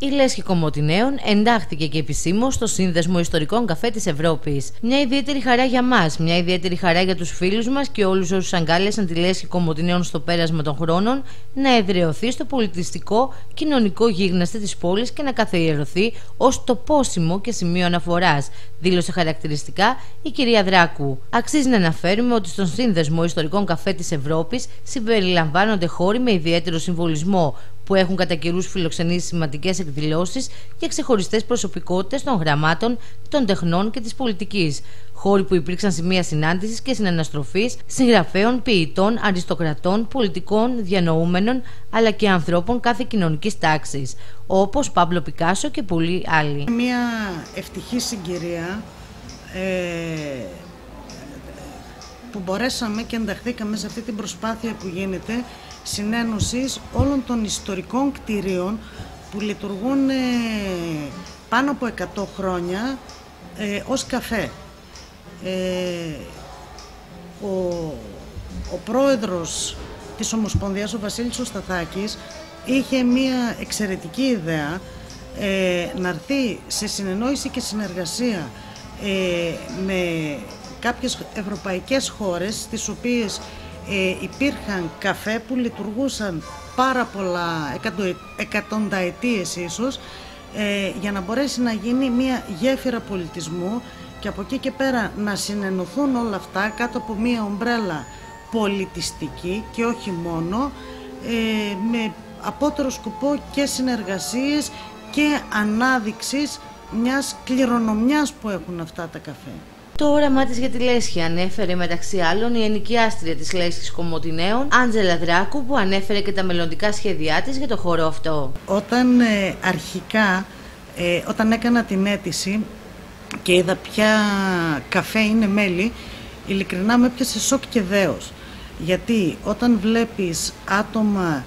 Η Λέσχη Κομοτηναίων εντάχθηκε και επισήμως στο Σύνδεσμο Ιστορικών Καφέ της Ευρώπης. Μια ιδιαίτερη χαρά για μας, μια ιδιαίτερη χαρά για τους φίλους μας και όλους όσους αγκάλιασαν τη Λέσχη Κομοτηναίων στο πέρασμα των χρόνων να εδραιωθεί στο πολιτιστικό κοινωνικό γίγνεσθε της πόλης και να καθιερωθεί ως τοπόσιμο και σημείο αναφοράς, δήλωσε χαρακτηριστικά η κυρία Δράκου. Αξίζει να αναφέρουμε ότι στον Σύνδεσμο Ιστορικών Καφέ της Ευρώπης συμπεριλαμβάνονται χώροι με ιδιαίτερο συμβολισμό, που έχουν κατά καιρούς φιλοξενήσει σημαντικές εκδηλώσεις και ξεχωριστές προσωπικότητες των γραμμάτων, των τεχνών και της πολιτικής. Χώροι που υπήρξαν σημεία συνάντησης και συναναστροφής συγγραφέων, ποιητών, αριστοκρατών, πολιτικών, διανοούμενων αλλά και ανθρώπων κάθε κοινωνικής τάξης, όπως Παύλο Πικάσο και πολλοί άλλοι. Μια ευτυχή συγκυρία που μπορέσαμε και ενταχθήκαμε σε αυτή την προσπάθεια που γίνεται συνένωσης όλων των ιστορικών κτηρίων που λειτουργούν πάνω από 100 χρόνια ως καφέ. Ο πρόεδρος της Ομοσπονδίας, ο Βασίλης ο Σταθάκης, είχε μία εξαιρετική ιδέα να έρθει σε συνεννόηση και συνεργασία με κάποιες ευρωπαϊκές χώρες στις οποίες υπήρχαν καφέ που λειτουργούσαν πάρα πολλά, εκατονταετίες ίσως, για να μπορέσει να γίνει μια γέφυρα πολιτισμού και από εκεί και πέρα να συνενωθούν όλα αυτά κάτω από μια ομπρέλα πολιτιστική και όχι μόνο, με απότερο σκοπό και συνεργασίες και ανάδειξης μιας κληρονομιάς που έχουν αυτά τα καφέ. Το όραμά της για τη Λέσχη ανέφερε μεταξύ άλλων η ενοικιάστρια της Λέσχης Κομοτηναίων, Άντζελα Δράκου, που ανέφερε και τα μελλοντικά σχέδιά της για το χώρο αυτό. Όταν αρχικά, όταν έκανα την αίτηση και είδα ποια καφέ είναι μέλη, ειλικρινά με έπιασε σοκ και δέος. Γιατί όταν βλέπεις άτομα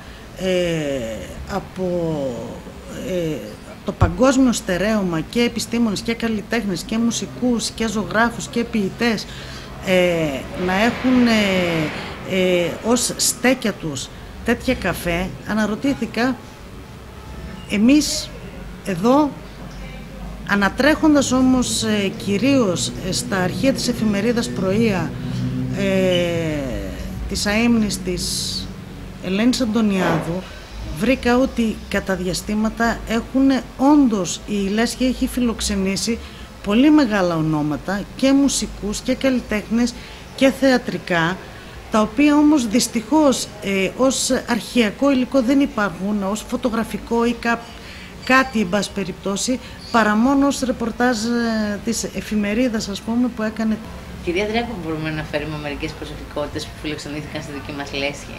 από το παγκόσμιο στερέωμα και επιστήμονες και καλλιτέχνες και μουσικούς και ζωγράφους και ποιητές να έχουν ως στέκια τους τέτοια καφέ, αναρωτήθηκα εμείς εδώ, ανατρέχοντας όμως κυρίως στα αρχεία της εφημερίδας Πρωία της αείμνης της Ελένης Αντωνιάδου, βρήκα ότι κατά διαστήματα όντως η Λέσχη έχει φιλοξενήσει πολύ μεγάλα ονόματα και μουσικούς και καλλιτέχνες και θεατρικά, τα οποία όμως δυστυχώς ως αρχαιακό υλικό δεν υπάρχουν, ως φωτογραφικό ή κάτι εν πάση περιπτώσει, παρά μόνο ως ρεπορτάζ της εφημερίδας, ας πούμε, που έκανε. Κυρία Δράκου, μπορούμε να φέρουμε μερικές προσωπικότητες που φιλοξενήθηκαν στη δική μας Λέσχη?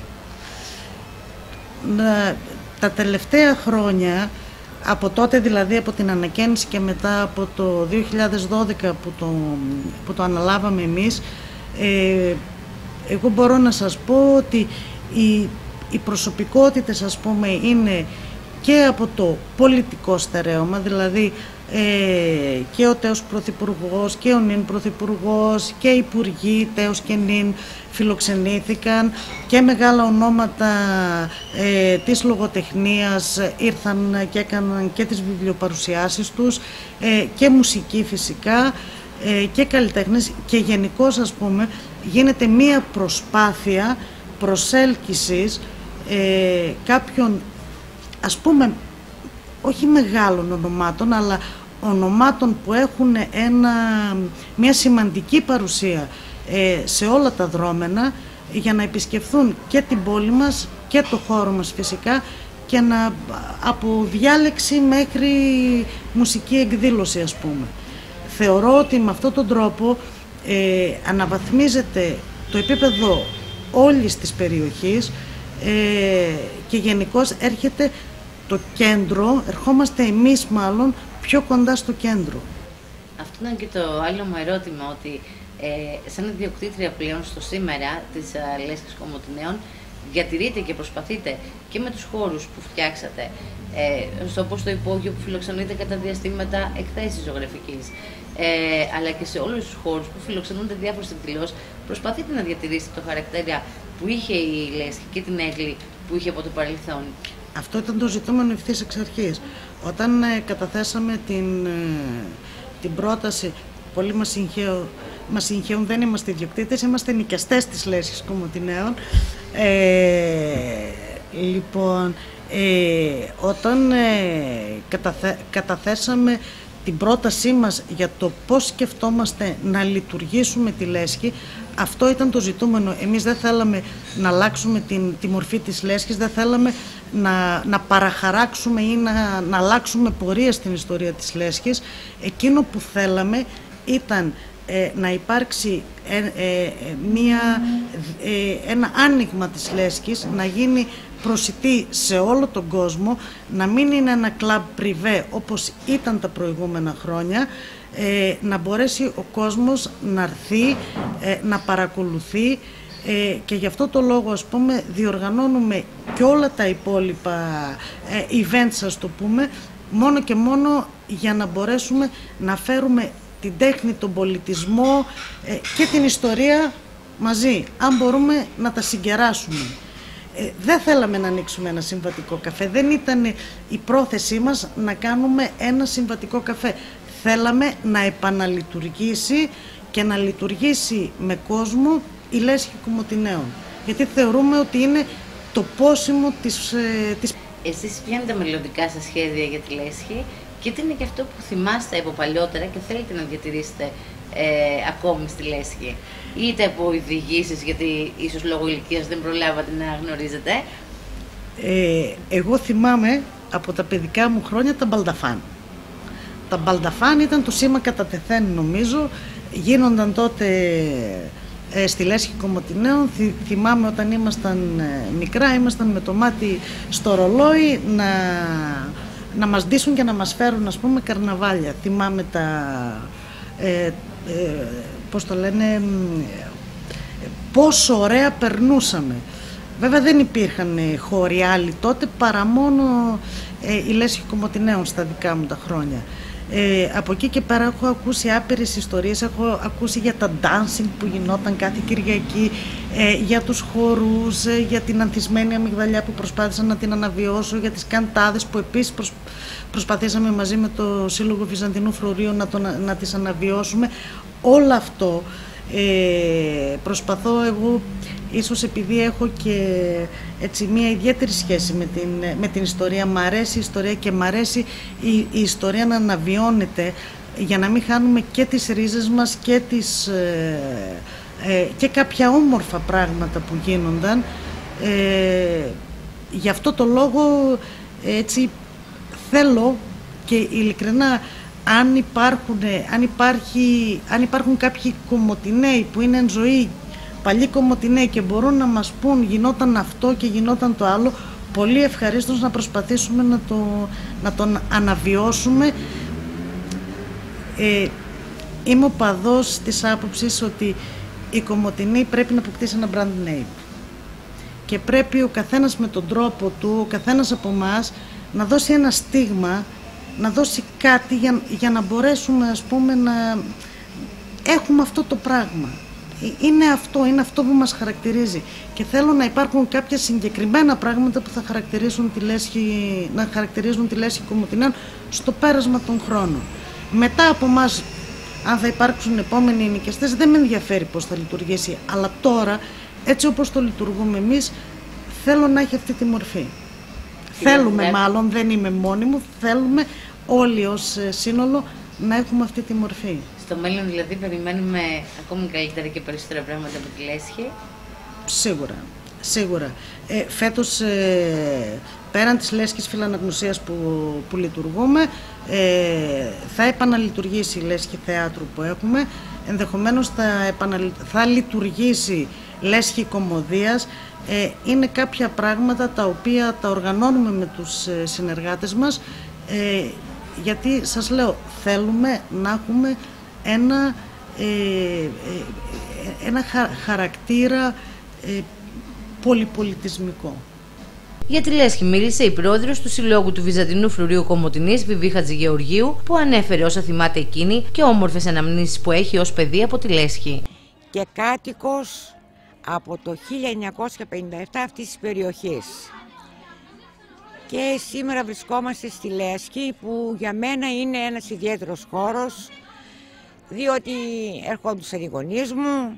Τα τελευταία χρόνια, από τότε δηλαδή από την ανακαίνιση και μετά από το 2012 που το αναλάβαμε εμείς, εγώ μπορώ να σας πω ότι οι προσωπικότητες, ας πούμε, είναι και από το πολιτικό στερέωμα, δηλαδή και ο τέος πρωθυπουργός και ο νυν πρωθυπουργός και υπουργοί τέος και νυν φιλοξενήθηκαν, και μεγάλα ονόματα της λογοτεχνίας ήρθαν και έκαναν και τις βιβλιοπαρουσιάσεις τους, και μουσική φυσικά, και καλλιτέχνες, και γενικώς, ας πούμε, γίνεται μία προσπάθεια προσέλκυσης κάποιων, ας πούμε, όχι μεγάλων ονομάτων, αλλά ονομάτων που έχουν μια σημαντική παρουσία σε όλα τα δρόμενα, για να επισκεφθούν και την πόλη μας και το χώρο μας φυσικά, και από διάλεξη μέχρι μουσική εκδήλωση, ας πούμε. Θεωρώ ότι με αυτόν τον τρόπο αναβαθμίζεται το επίπεδο όλης της περιοχής και γενικώς έρχεται το κέντρο, ερχόμαστε εμείς μάλλον πιο κοντά στο κέντρο. Αυτό ήταν και το άλλο μου ερώτημα, ότι σαν ιδιοκτήτρια πλέον στο σήμερα της Λέσχης Κομοτηναίων, διατηρείτε και προσπαθείτε και με τους χώρους που φτιάξατε, όπως το υπόγειο που φιλοξενείτε κατά διαστήματα εκθέσεις ζωγραφικής, αλλά και σε όλους τους χώρους που φιλοξενούνται διάφορες εκδηλώσεις, προσπαθείτε να διατηρήσετε το χαρακτήρα που είχε η Λέσχη και την έγκλη που είχε από το παρελθόν? Αυτό ήταν το ζητούμενο ευθύς εξ αρχής. Όταν καταθέσαμε την πρόταση, πολλοί μας συγχαίουν, δεν είμαστε ιδιοκτήτες, είμαστε νοικιαστές της Λέσχης Κομοτηναίων. Λοιπόν, όταν καταθέσαμε την πρότασή μας για το πώς σκεφτόμαστε να λειτουργήσουμε τη Λέσχη, αυτό ήταν το ζητούμενο. Εμείς δεν θέλαμε να αλλάξουμε τη μορφή της Λέσχης, δεν θέλαμε να παραχαράξουμε ή να αλλάξουμε πορεία στην ιστορία της Λέσχης. Εκείνο που θέλαμε ήταν να υπάρξει ένα άνοιγμα της Λέσχης, να γίνει προσιτή σε όλο τον κόσμο, να μην είναι ένα κλαμπ πριβέ όπως ήταν τα προηγούμενα χρόνια, να μπορέσει ο κόσμος να έρθει, να παρακολουθεί, και γι' αυτό το λόγο, ας πούμε, διοργανώνουμε και όλα τα υπόλοιπα events, ας το πούμε, μόνο και μόνο για να μπορέσουμε να φέρουμε την τέχνη, τον πολιτισμό και την ιστορία μαζί, αν μπορούμε να τα συγκεράσουμε. Δεν θέλαμε να ανοίξουμε ένα συμβατικό καφέ, δεν ήταν η πρόθεσή μας να κάνουμε ένα συμβατικό καφέ. Θέλαμε να επαναλειτουργήσει και να λειτουργήσει με κόσμο η Λέσχη Κομοτηναίων, γιατί θεωρούμε ότι είναι το πόσιμο της... Εσείς ποια είναι τα μελλοντικά σας σχέδια για τη Λέσχη και τι είναι και αυτό που θυμάστε από παλιότερα και θέλετε να διατηρήσετε ακόμη στη Λέσχη, είτε από ειδηγήσεις, γιατί ίσως λόγω ηλικίας δεν προλάβατε να γνωρίζετε? Εγώ θυμάμαι από τα παιδικά μου χρόνια τα μπαλνταφάν. Τα μπαλνταφάν ήταν το σήμα κατά τεθέν, νομίζω, γίνονταν τότε στη Λέσχη Κομοτηναίων. Θυμάμαι όταν ήμασταν μικρά, ήμασταν με το μάτι στο ρολόι να μας ντύσουν και να μας φέρουν, ας πούμε, καρναβάλια. Θυμάμαι πώς το λένε, πόσο ωραία περνούσαμε. Βέβαια δεν υπήρχαν χώροι άλλοι τότε παρά μόνο η Λέσχη Κομοτηναίων στα δικά μου τα χρόνια. Από εκεί και πέρα έχω ακούσει άπειρες ιστορίες, έχω ακούσει για τα dancing που γινόταν κάθε Κυριακή, για τους χορούς, για την ανθισμένη αμυγδαλιά που προσπάθησα να την αναβιώσω, για τις καντάδες που επίσης προσπαθήσαμε μαζί με το Σύλλογο Βυζαντινού Φρουρίου να τις αναβιώσουμε. Όλο αυτό προσπαθώ εγώ, ίσως επειδή έχω και έτσι μια ιδιαίτερη σχέση με την ιστορία, μ' αρέσει η ιστορία και μ' αρέσει η ιστορία να αναβιώνεται, για να μην χάνουμε και τις ρίζες μας και κάποια όμορφα πράγματα που γίνονταν. Γι' αυτό το λόγο έτσι θέλω, και ειλικρινά, αν υπάρχουν κάποιοι Κομοτηναίοι που είναι εν ζωή, παλιοί Κομοτηναίοι, και μπορούν να μας πούν γινόταν αυτό και γινόταν το άλλο, πολύ ευχαρίστως να προσπαθήσουμε να τον αναβιώσουμε. Είμαι οπαδός της άποψης ότι η Κομοτηνή πρέπει να αποκτήσει ένα brand name και πρέπει ο καθένας με τον τρόπο του, ο καθένας από εμάς, να δώσει ένα στίγμα, να δώσει κάτι για να μπορέσουμε, ας πούμε, να έχουμε αυτό το πράγμα. Είναι αυτό που μας χαρακτηρίζει, και θέλω να υπάρχουν κάποια συγκεκριμένα πράγματα που θα χαρακτηρίζουν τη Λέσχη Κομοτηναίων στο πέρασμα των χρόνων. Μετά από εμάς, αν θα υπάρξουν επόμενοι νοικιαστές, δεν με ενδιαφέρει πώς θα λειτουργήσει, αλλά τώρα, έτσι όπως το λειτουργούμε εμείς, θέλω να έχει αυτή τη μορφή. Θέλουμε, μάλλον, δεν είμαι μόνη μου, θέλουμε όλοι ως σύνολο να έχουμε αυτή τη μορφή. Στο μέλλον δηλαδή περιμένουμε ακόμη καλύτερα και περισσότερα πράγματα από τη Λέσχη? Σίγουρα. Φέτος, πέραν της Λέσχης Φιλαναγνωσίας που λειτουργούμε, θα επαναλειτουργήσει η Λέσχη Θεάτρου που έχουμε, ενδεχομένως θα λειτουργήσει Λέσχη Κομμωδίας. Είναι κάποια πράγματα τα οποία τα οργανώνουμε με τους συνεργάτες μας, γιατί σας λέω, θέλουμε να έχουμε ένα χαρακτήρα πολυπολιτισμικό. Για τη Λέσχη μίλησε η πρόεδρος του Συλλόγου του Βυζαντινού Φρουρίου Κομοτηνής, Βιβί Χατζηγεωργίου, που ανέφερε όσα θυμάται εκείνη και όμορφες αναμνήσεις που έχει ως παιδί από τη Λέσχη. Και κάτοικος από το 1957 αυτής της περιοχής. Και σήμερα βρισκόμαστε στη Λέσχη, που για μένα είναι ένας ιδιαίτερος χώρος, διότι ερχόντουσαν οι γονείς μου,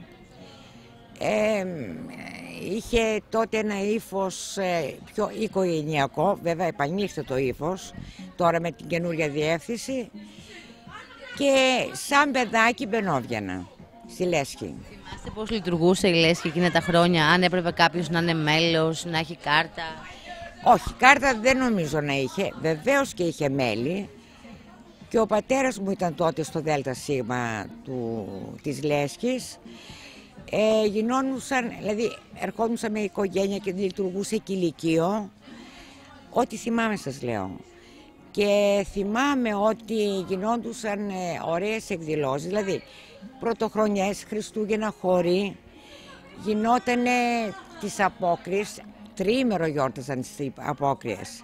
είχε τότε ένα ύφος πιο οικογενειακό, βέβαια επανήλθε το ύφος τώρα με την καινούρια διεύθυνση, και σαν παιδάκι μπαινόβγαινα στη Λέσχη. Θυμάστε πώς λειτουργούσε η Λέσχη εκείνα τα χρόνια, αν έπρεπε κάποιος να είναι μέλος, να έχει κάρτα? Όχι, κάρτα δεν νομίζω να είχε, βεβαίως και είχε μέλη, και ο πατέρας μου ήταν τότε στο ΔΣ της Λέσχης. Γινόντουσαν, δηλαδή ερχόντουσαν με οικογένεια και λειτουργούσε κηλικείο. Ό,τι θυμάμαι σας λέω. Και θυμάμαι ότι γινόντουσαν ωραίες εκδηλώσεις, δηλαδή πρωτοχρονιές, Χριστούγεννα, χωρί, γινότανε τις απόκριες, τριήμερο γιόρταζαν τις απόκριες.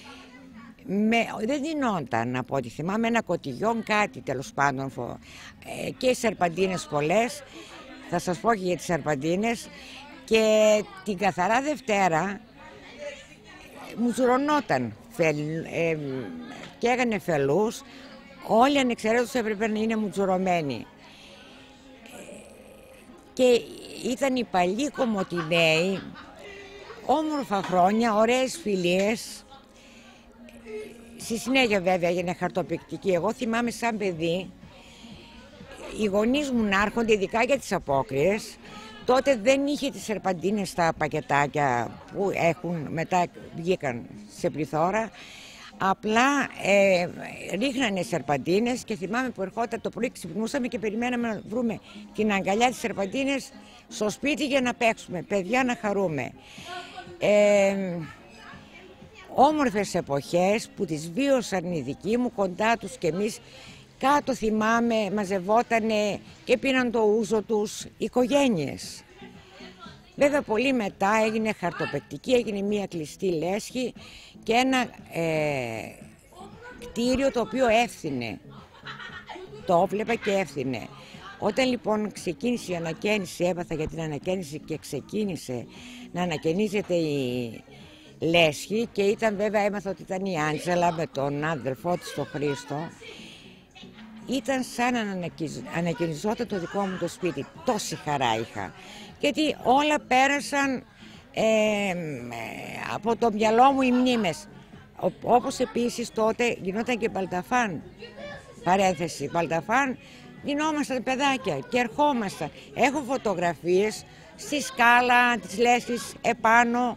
Δεν δινόταν, από ό,τι θυμάμαι, ένα κωτιγιόν, κάτι τέλος πάντων, και σερπαντίνες πολλές. Θα σας πω και για τις σερπαντίνες. Και την καθαρά Δευτέρα μουζουρωνόταν και έγανε φελούς. Όλοι ανεξαιρέτως έπρεπε να είναι μουτζουρωμένοι. Και ήταν οι παλιοί κομμωτινέοι, όμορφα χρόνια, ωραίες φιλίες. Στη συνέχεια βέβαια έγινε χαρτοπαικτική. Εγώ θυμάμαι σαν παιδί οι γονείς μου να έρχονται, ειδικά για τις απόκριες. Τότε δεν είχε τις σερπαντίνες στα πακετάκια που έχουν, μετά βγήκαν σε πληθώρα. Απλά ρίχνανε σερπαντίνες, και θυμάμαι που ερχόταν το πρωί, ξυπνούσαμε και περιμέναμε να βρούμε την αγκαλιά της σερπαντίνες στο σπίτι για να παίξουμε, παιδιά, να χαρούμε. Όμορφες εποχές που τις βίωσαν οι δικοί μου, κοντά τους και εμείς. Κάτω θυμάμαι μαζευότανε και πίναν το ούζο τους οικογένειες. Βέβαια πολύ μετά έγινε χαρτοπαικτική, έγινε μια κλειστή Λέσχη και ένα κτίριο το οποίο έφθινε. Το έβλεπα και έφθινε. Όταν λοιπόν ξεκίνησε η ανακαίνιση, έμαθα για την ανακαίνιση και ξεκίνησε να ανακαινίζεται η Λέσχη, και ήταν βέβαια, έμαθα ότι ήταν η Άντζελα με τον αδερφό της τον Χρήστο. Ήταν σαν να ανακαινιζόταν το δικό μου το σπίτι. Τόση χαρά είχα. Γιατί όλα πέρασαν από το μυαλό μου οι μνήμες. Όπως επίσης τότε γινόταν και μπαλταφάν. Παρένθεση, μπαλταφάν. Γινόμασταν παιδάκια και ερχόμασταν. Έχω φωτογραφίες στη σκάλα της Λέσχης επάνω.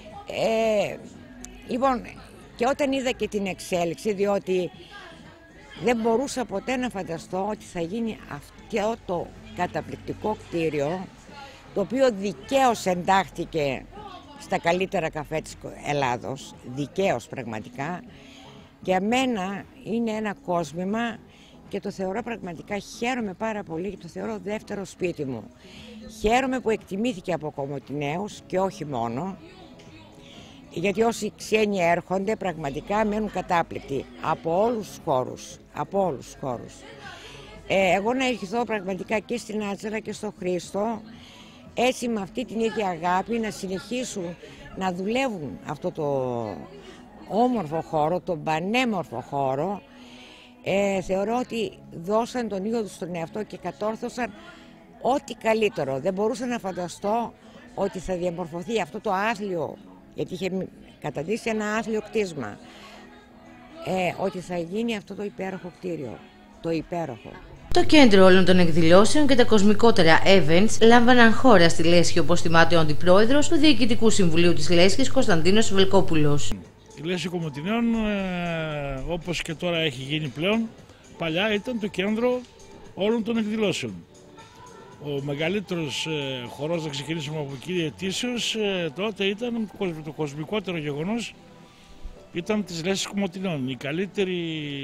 Λοιπόν, και όταν είδα και την εξέλιξη, διότι δεν μπορούσα ποτέ να φανταστώ ότι θα γίνει αυτό το καταπληκτικό κτίριο, το οποίο δικαίως εντάχθηκε στα καλύτερα καφέ της Ελλάδος, δικαίως πραγματικά. Για μένα είναι ένα κόσμημα και το θεωρώ πραγματικά, χαίρομαι πάρα πολύ και το θεωρώ δεύτερο σπίτι μου. Χαίρομαι που εκτιμήθηκε από κομμωτινέους και όχι μόνο, γιατί όσοι ξένοι έρχονται πραγματικά μένουν κατάπληκτοι από όλους τους χώρους, από όλους τους χώρους. Εγώ να ευχηθώ πραγματικά και στην Άντζελα και στο Χρήστο, έτσι με αυτή την ίδια αγάπη να συνεχίσουν να δουλεύουν αυτό το όμορφο χώρο, τον πανέμορφο χώρο. Θεωρώ ότι δώσαν τον ήγο τους στον εαυτό και κατόρθωσαν ό,τι καλύτερο. Δεν μπορούσα να φανταστώ ότι θα διαμορφωθεί αυτό το άθλιο, γιατί είχε καταντήσει ένα άθλιο κτίσμα, ότι θα γίνει αυτό το υπέροχο κτίριο, το υπέροχο. Το κέντρο όλων των εκδηλώσεων και τα κοσμικότερα events λάμβαναν χώρα στη Λέσχη, όπως θυμάται ο Αντιπρόεδρος του Διοικητικού Συμβουλίου της Λέσχης, Κωνσταντίνος Βελκόπουλος. Η Λέσχη Κομμωτινέων, όπως και τώρα έχει γίνει πλέον, παλιά ήταν το κέντρο όλων των εκδηλώσεων. Ο μεγαλύτερος χορός, να ξεκινήσουμε από εκεί ετήσεως, τότε ήταν το κοσμικότερο γεγονός, ήταν της Λέσχης Κομμωτινέων. Η καλύτερη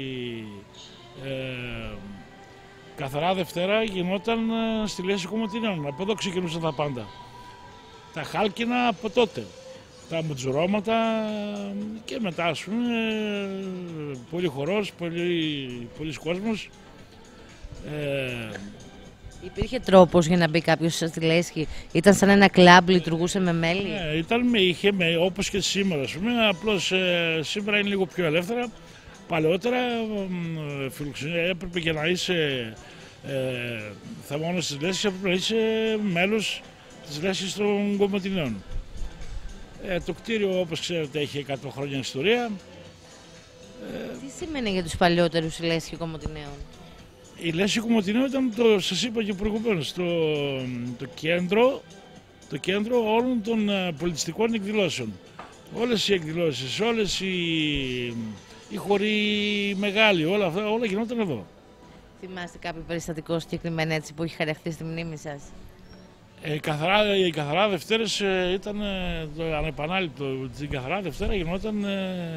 καθαρά Δευτέρα γινόταν στη Λέσχη Κομμωτινέων. Από εδώ ξεκινούσαν τα πάντα. Τα χάλκινα από τότε. Τα μουτζουρώματα και μετά, ας πούμε, πολύ χορός, πολλοί κόσμος. Υπήρχε τρόπος για να μπει κάποιος στη λέσχη? Ήταν σαν ένα κλαμπ, λειτουργούσε με μέλη? Ναι, είχε όπως και σήμερα, ας πούμε, απλώς σήμερα είναι λίγο πιο ελεύθερα. Παλαιότερα έπρεπε για να είσαι θαμώνας της λέσχης, έπρεπε να είσαι μέλος της λέσχης των Κομωτινέων. Το κτίριο, όπως ξέρετε, έχει 100 χρόνια ιστορία. Τι σημαίνει για τους παλιότερους η λέσχη Κομωτινέων? Η λέσχη Κομωτινέων ήταν, σας είπα και προηγουμένως, το κέντρο όλων των πολιτιστικών εκδηλώσεων. Όλες οι εκδηλώσεις, όλες οι χωροί μεγάλοι, όλα αυτά, όλα γινόταν εδώ. Θυμάστε κάποιο περιστατικό συγκεκριμένο έτσι που έχει χαραχτεί στη μνήμη σας? Οι καθαρά Δευτέρες ήταν το ανεπανάληπτο. Την καθαρά Δευτέρα γινόταν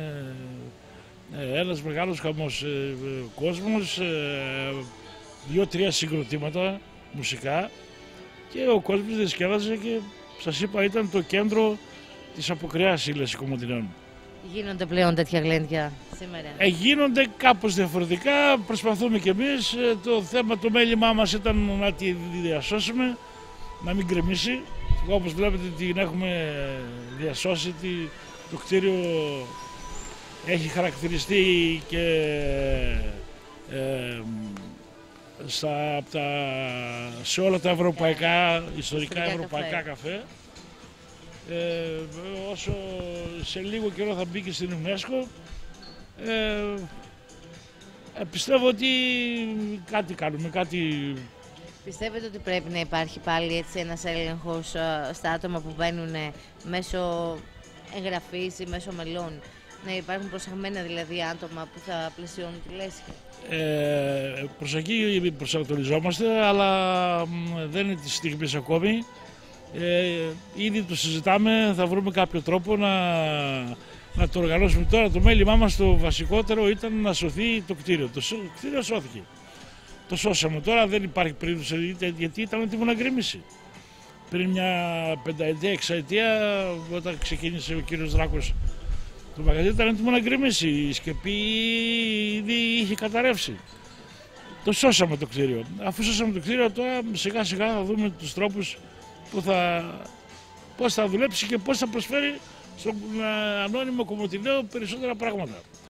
ένας μεγάλος χαμός κόσμος, 2-3 συγκροτήματα μουσικά και ο κόσμος διασκέδαζε και σας είπα ήταν το κέντρο της αποκριάς η λέσχη Κομωτινέων. Γίνονται πλέον τέτοια γλέντια σήμερα? Γίνονται κάπως διαφορετικά, προσπαθούμε κι εμείς. Το μέλημά μας ήταν να τη διασώσουμε, να μην γκρεμίσει. Όπως βλέπετε την έχουμε διασώσει, το κτίριο έχει χαρακτηριστεί και σε όλα τα ευρωπαϊκά, ιστορικά ευρωπαϊκά καφέ. Όσο σε λίγο καιρό θα μπει και στην UNESCO, πιστεύω ότι κάτι κάνουμε, Πιστεύετε ότι πρέπει να υπάρχει πάλι έτσι ένας έλεγχος στα άτομα που μπαίνουν μέσω εγγραφής ή μέσω μελών? Να υπάρχουν προσεγμένα δηλαδή άτομα που θα πλαισιώνουν τη λέσχη? Προς εκεί προσανατολιζόμαστε, αλλά δεν είναι τη στιγμή ακόμη. Ήδη το συζητάμε, θα βρούμε κάποιο τρόπο να το οργανώσουμε. Τώρα το μέλημά μας το βασικότερο ήταν να σωθεί το κτίριο. Το κτίριο σώθηκε. Το σώσαμε. Τώρα δεν υπάρχει περίπτωση, γιατί ήταν έτοιμο να γκρεμίσει. Πριν μια 5ετία-6ετία, όταν ξεκίνησε ο κύριος Δράκος το μαγαζί, ήταν έτοιμο να γκρεμίσει. Η σκεπή ήδη είχε καταρρεύσει. Το σώσαμε το κτίριο. Αφού σώσαμε το κτίριο, τώρα σιγά σιγά θα δούμε τους τρόπους πώς θα δουλέψει και πώς θα προσφέρει στον ανώνυμο Κομωτινέο περισσότερα πράγματα.